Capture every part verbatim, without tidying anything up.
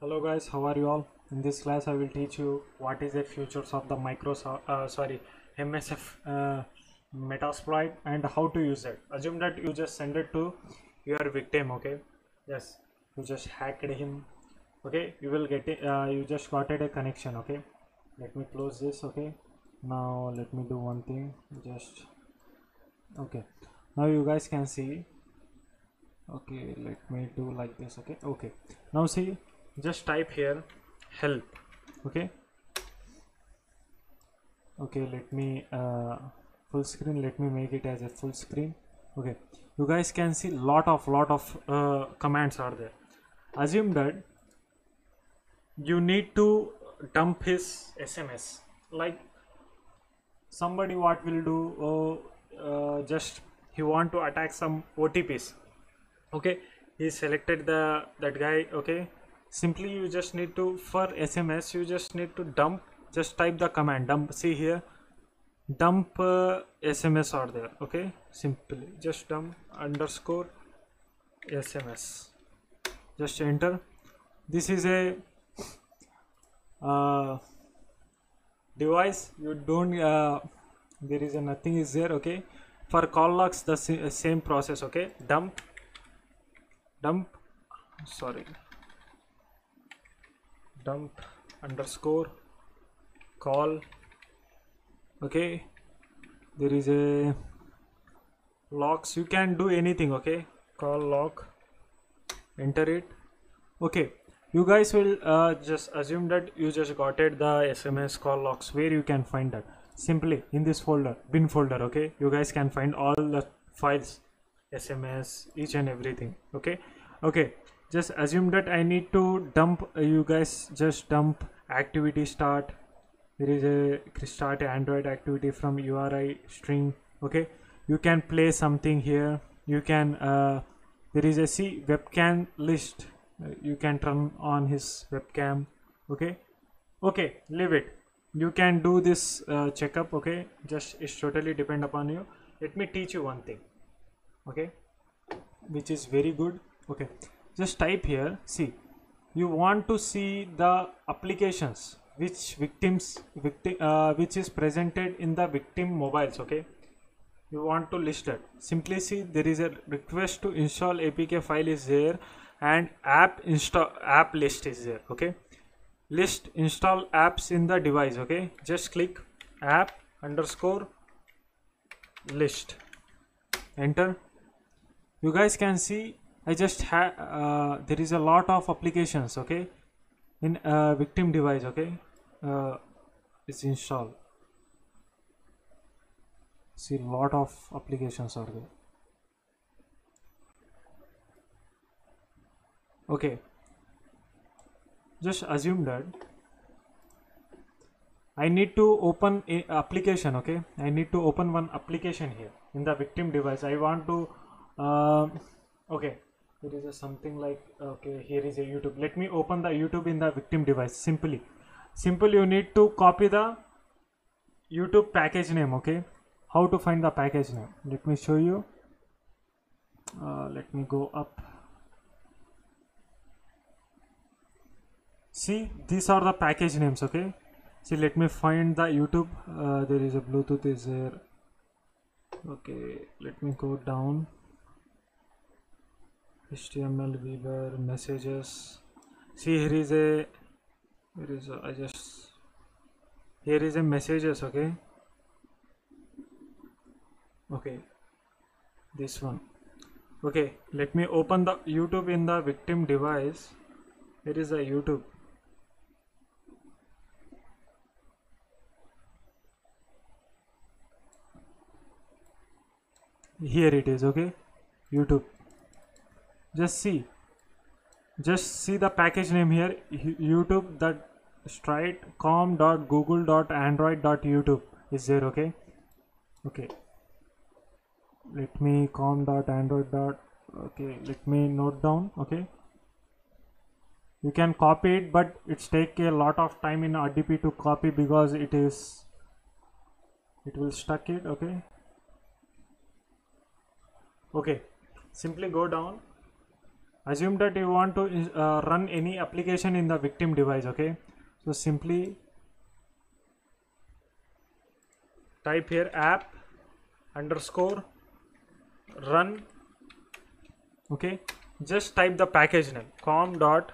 Hello guys, how are you all? In this class I will teach you what is the features of the Microsoft uh, sorry M S F uh, Metasploit and how to use it. Assume that you just send it to your victim, okay? Yes, you just hacked him, okay? You will get it, uh, you just got it a connection, okay? Let me close this, okay? Now let me do one thing, just okay. Now you guys can see, okay, let me do like this, okay? Okay, now see, just type here help, okay? Okay, let me uh, full screen, let me make it as a full screen. Okay, you guys can see lot of lot of uh, commands are there. Assume that you need to dump his S M S, like somebody what will do, uh, uh, just he want to attack some O T Ps, okay? He selected the that guy, okay? Simply you just need to, for S M S you just need to dump, just type the command dump. See here, dump uh, S M S are there, okay? Simply just dump underscore S M S, just enter. This is a uh, device, you don't uh, there is a nothing is there, okay? For call logs the sa same process, okay? Dump dump sorry dump underscore call, okay? There is a logs, you can do anything, okay? Call log, enter it, okay? You guys will uh, just assume that you just got it the S M S call logs. Where you can find that? Simply in this folder, bin folder, okay? You guys can find all the files, S M S, each and everything, okay? Okay, just assume that I need to dump, uh, you guys just dump activity start. There is a start Android activity from U R I string, okay? You can play something here, you can uh, there is a C webcam list, uh, you can turn on his webcam, okay? Okay, leave it, you can do this uh, checkup, okay? Just it's totally depend upon you. Let me teach you one thing, okay, which is very good, okay? Just type here, see, you want to see the applications which victims victim uh, which is presented in the victim mobiles, okay? You want to list it. Simply see, there is a request to install apk file is there, and app install app list is there, okay? List install apps in the device, okay? Just click app underscore list, enter. You guys can see I just have uh, there is a lot of applications, okay, in a victim device, okay? Uh, it's installed. See, lot of applications are there, okay? Just assume that I need to open a application, okay? I need to open one application here in the victim device. I want to um, okay, there is a something like, okay, here is a YouTube. Let me open the YouTube in the victim device. Simply simple you need to copy the YouTube package name, okay? How to find the package name, let me show you. Uh, let me go up. See, these are the package names, okay? See, let me find the YouTube. Uh, there is a Bluetooth is there, okay? Let me go down, H T M L, Weaver, messages. See, here is a here is a, I just here is a messages, okay? Okay, this one, okay? Let me open the YouTube in the victim device. Here is the YouTube. Here it is, okay? YouTube. Just see, just see the package name here, YouTube, that straight com dot google dot android dot youtube is there, okay? Okay, let me com dot android dot, okay, let me note down, okay? You can copy it, but it's take a lot of time in R D P to copy because it is it will stuck it, okay? Okay, simply go down, assume that you want to uh, run any application in the victim device. Okay, so simply type here app underscore run. Okay, just type the package name com dot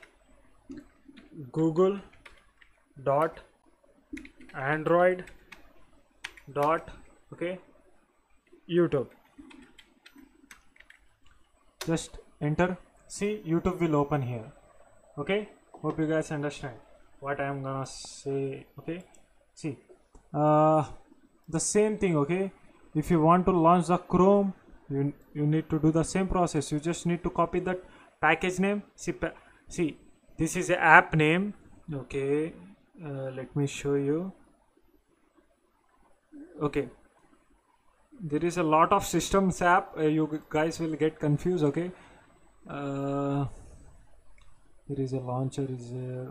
google dot android dot okay YouTube. Just enter. See, YouTube will open here. Okay, hope you guys understand what I am gonna say. Okay, see uh the same thing. Okay, if you want to launch the Chrome, you you need to do the same process. You just need to copy that package name. See, pa see this is a app name. Okay, uh, let me show you. Okay, there is a lot of systems app, uh, you guys will get confused. Okay, uh, there is a launcher is there.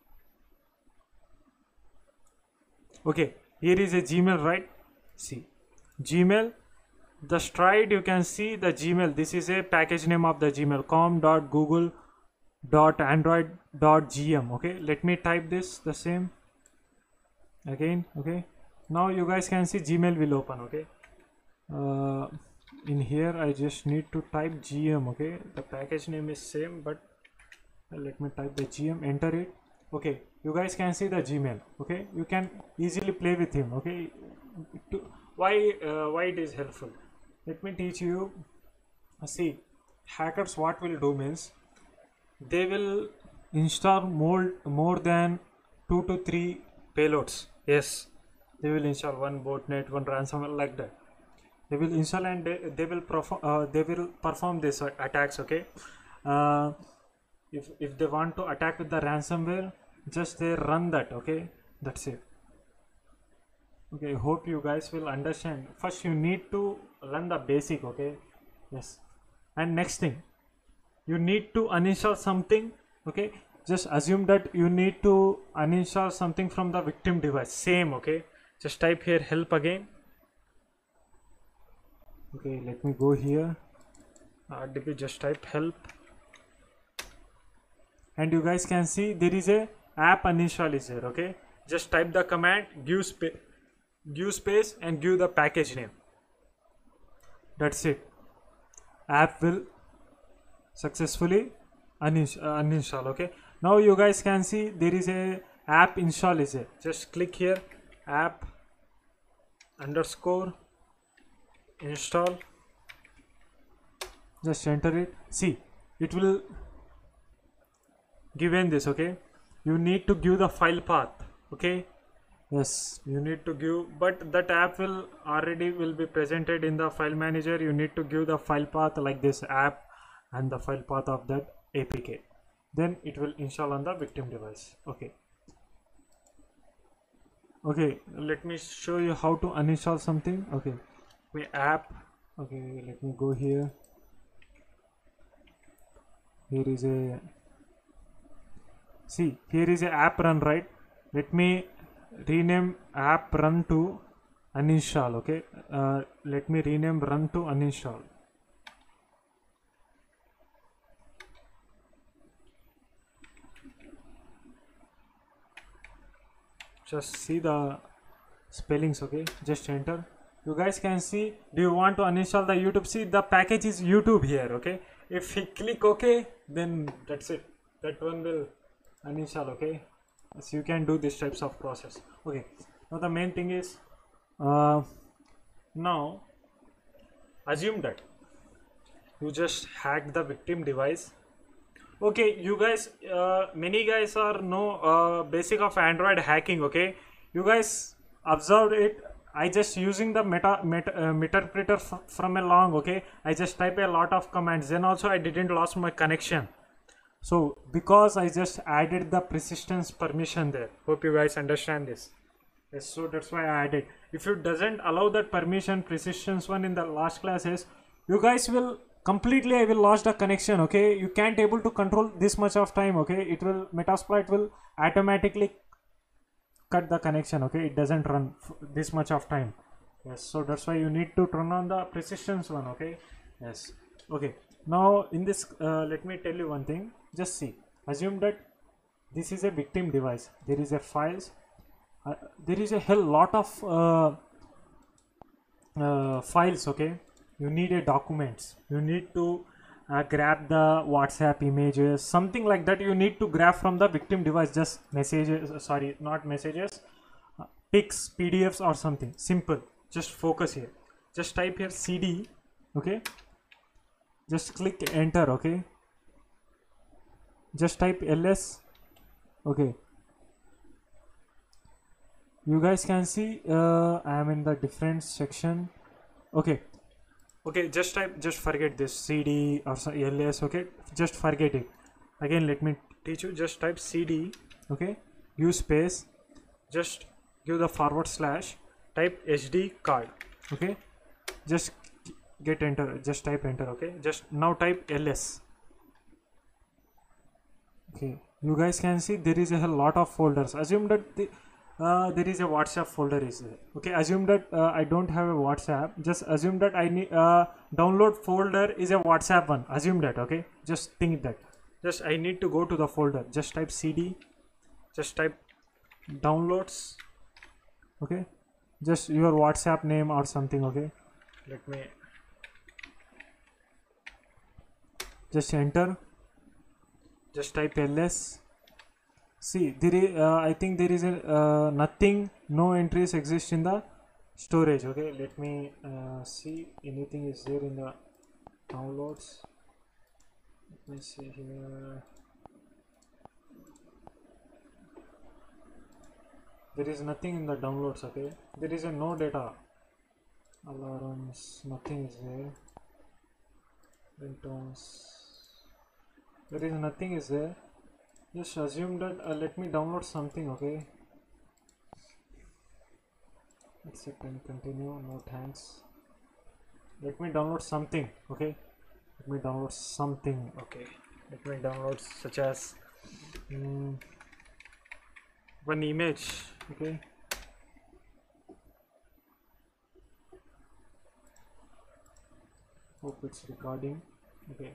Okay, here is a Gmail, right? See, Gmail, the stride, you can see the Gmail. This is a package name of the Gmail com dot google dot android dot gm. Okay, let me type this the same again. Okay, now you guys can see Gmail will open. Okay, uh, in here I just need to type gm. Okay, the package name is same, but let me type the gm, enter it. Okay, you guys can see the Gmail. Okay, you can easily play with him. Okay, to, why uh, why it is helpful, let me teach you. See, hackers what will do means they will install more more than two to three payloads. Yes, they will install one botnet, one ransomware, like that. They will install and they, they will perform uh, they will perform this uh, attacks. Okay, uh, if if they want to attack with the ransomware, just they run that. Okay, that's it. Okay, hope you guys will understand. First you need to learn the basic. Okay, yes, and next thing, you need to uninstall something. Okay, just assume that you need to uninstall something from the victim device. Same. Okay, just type here help again. Okay, let me go here. R D P, just type help, and you guys can see there is a app uninstall is there. Okay, just type the command, give space, give space, and give the package name. That's it. App will successfully uninstall, uh, uninstall. Okay, now you guys can see there is a app install is there. Just click here, app underscore install, just enter it. See, it will given this. Okay, you need to give the file path. Okay, yes, you need to give, but that app will already will be presented in the file manager. You need to give the file path like this, app and the file path of that A P K, then it will install on the victim device. Okay, okay, let me show you how to uninstall something. Okay, we app. Okay, let me go here. Here is a, see, here is a app run, right? Let me rename app run to uninstall. Okay, uh, let me rename run to uninstall. Just see the spellings. Okay, just enter. You guys can see, do you want to uninstall the YouTube? See, the package is YouTube here. Okay, if we click OK, then that's it, that one will uninstall. Okay, so you can do these types of process. Okay, now the main thing is, uh, now assume that you just hacked the victim device. Okay, you guys, uh, many guys are know uh, basic of Android hacking. Okay, you guys observed it. I just using the meta, meta uh, Meterpreter from a long. Okay, I just type a lot of commands, then also I didn't lost my connection. So because I just added the persistence permission there. Hope you guys understand this. Yes, so that's why I added. If you doesn't allow that permission persistence one in the last classes, you guys will completely, I will lose the connection. Okay, you can't able to control this much of time. Okay, it will, Metasploit will automatically cut the connection. Okay, it doesn't run this much of time. Yes, so that's why you need to turn on the persistence one. Okay, yes. Okay, Now in this, uh, let me tell you one thing. Just see, assume that this is a victim device. There is a files, uh, there is a hell lot of uh, uh, files. Okay, you need a documents, you need to uh, grab the WhatsApp images, something like that. You need to grab from the victim device, just messages, uh, sorry, not messages, uh, pics, P D Fs or something simple. Just focus here, just type here cd. Okay, just click enter. Okay, just type ls. Okay, you guys can see uh, I am in the different section. Okay, okay, just type, just forget this cd or so- ls. Okay, just forget it. Again, let me teach you. Just type cd. Okay, use space, just give the forward slash, type hd card. Okay, just get enter, just type enter. Okay, just now type ls. Okay, you guys can see there is a lot of folders. Assume that the, uh, there is a WhatsApp folder is there. Okay, assume that uh, I don't have a WhatsApp. Just assume that I need uh, download folder is a WhatsApp one. Assume that. Okay, just think that. Just I need to go to the folder. Just type cd. Just type downloads. Okay, just your WhatsApp name or something. Okay, let me just enter. Just type ls. See, there is, uh, I think there is a, uh, nothing, no entries exist in the storage. Okay, let me uh, see anything is there in the downloads. Let me see here. There is nothing in the downloads. Okay, there is a no data, alarms, nothing is there. Ringtones, there is nothing is there. Just assume that uh, let me download something. Okay, accept and continue, no thanks. Let me download something. Okay, let me download something. Okay, let me download such as um, one image. Okay, hope it's recording. Okay,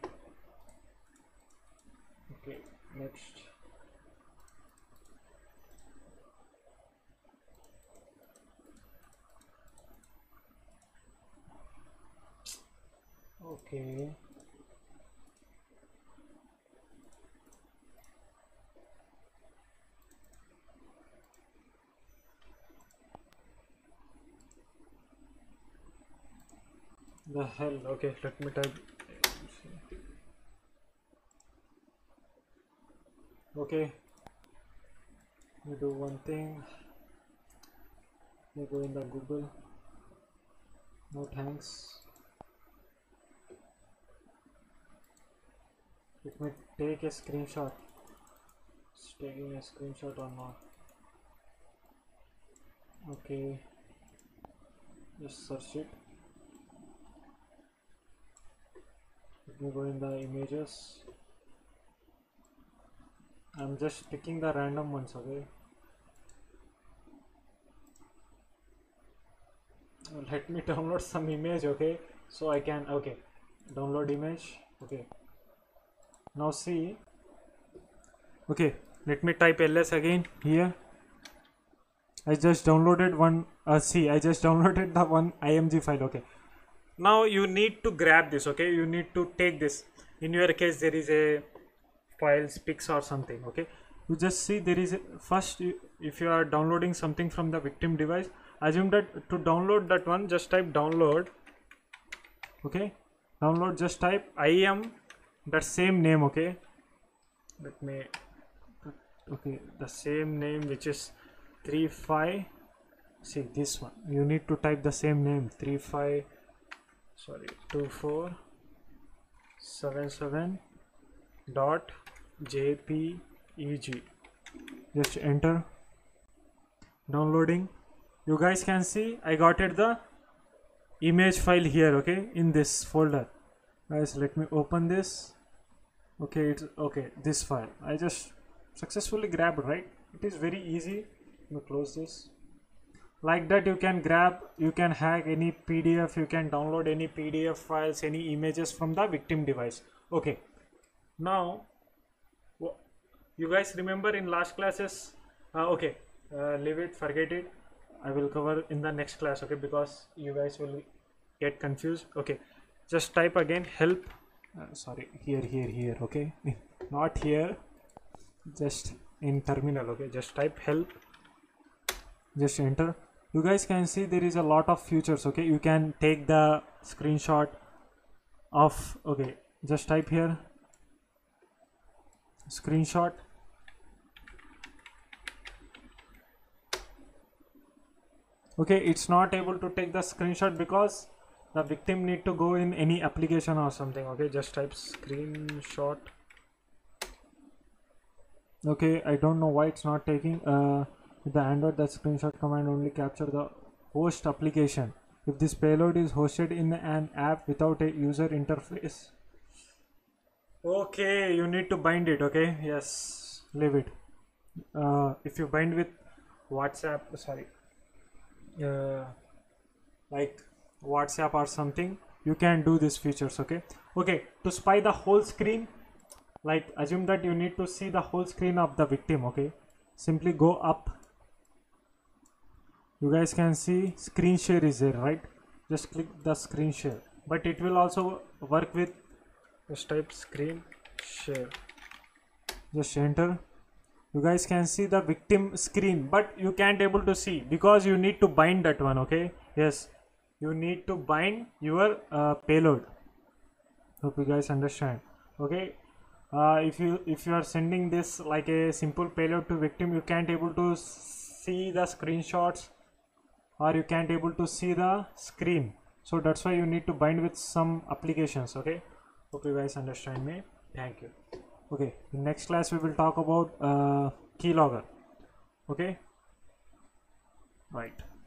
okay, next. Okay, the hell. Okay, let me type. Okay, we do one thing. We go in the Google. No thanks. Let me take a screenshot. It's taking a screenshot or not. Okay, just search it. Let me go in the images. I'm just picking the random ones. Okay, let me download some image. Okay, so I can, okay, download image. Okay, now see. Okay, let me type ls again here. I just downloaded one. Uh, see, I just downloaded the one img file. Okay, now you need to grab this. Okay, you need to take this. In your case, there is a files, pics or something. Okay, you just see there is a, first you, if you are downloading something from the victim device, assume that to download that one, just type download. Okay, download, just type im, that same name. Okay, let me, okay, the same name which is three five. See this one, you need to type the same name, three five, sorry, two four seven seven dot jpeg. Just enter. Downloading. You guys can see I got it, the image file here. Okay, in this folder. Guys, let me open this. Okay, it's okay, this file I just successfully grabbed, right? It is very easy. Let me close this. like that you can grab, you can hack any P D F, you can download any P D F files, any images from the victim device. Okay, now you guys remember in last classes, uh, okay, uh, leave it, forget it, I will cover in the next class, okay, because you guys will get confused. Okay, just type again help, uh, sorry, here here here okay, not here, just in terminal. Okay, just type help, just enter. You guys can see there is a lot of features. Okay, you can take the screenshot of, okay, just type here screenshot. Okay, it's not able to take the screenshot because the victim need to go in any application or something. Okay, just type screenshot. Okay, I don't know why it's not taking. Uh, with the Android, that screenshot command only capture the host application. If this payload is hosted in an app without a user interface, okay, you need to bind it. Okay, yes, leave it. Uh, if you bind with WhatsApp, sorry, uh, like WhatsApp or something, you can do these features. Okay, okay, to spy the whole screen, like assume that you need to see the whole screen of the victim. Okay, simply go up. You guys can see screen share is there, right? Just click the screen share, but it will also work with, just type screen share, just enter. You guys can see the victim screen, but you can't able to see because you need to bind that one. Okay, yes, you need to bind your uh, payload. Hope you guys understand. Okay, uh, if you if you are sending this like a simple payload to victim, you can't able to see the screenshots, or you can't able to see the screen, so that's why you need to bind with some applications. Okay, hope you guys understand me. Thank you. Okay, in next class we will talk about uh, keylogger. Okay, right.